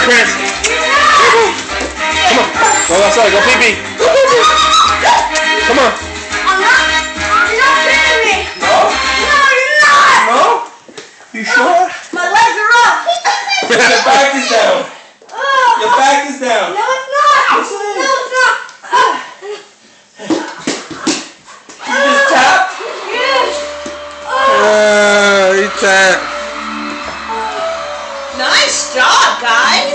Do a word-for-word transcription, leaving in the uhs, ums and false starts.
your pants. Come on. Go outside. Go pee pee. Go pee pee. Come on. I'm not. You're not hitting me. No? No, you're not. No? You sure? My legs are up. Your back is down. Your back is down. No, it's not. Yes, it is. No, it's not. You just tapped? Yes. Uh, he tapped. Nice job, guys.